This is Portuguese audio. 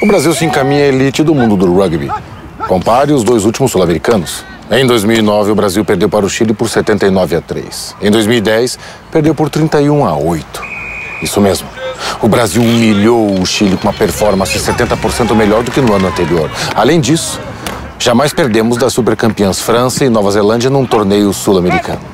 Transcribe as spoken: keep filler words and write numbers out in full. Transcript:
O Brasil se encaminha à elite do mundo do rugby. Compare os dois últimos sul-americanos. Em dois mil e nove, o Brasil perdeu para o Chile por setenta e nove a três. Em dois mil e dez, perdeu por trinta e um a oito. Isso mesmo. O Brasil humilhou o Chile com uma performance setenta por cento melhor do que no ano anterior. Além disso, jamais perdemos das supercampeãs França e Nova Zelândia num torneio sul-americano.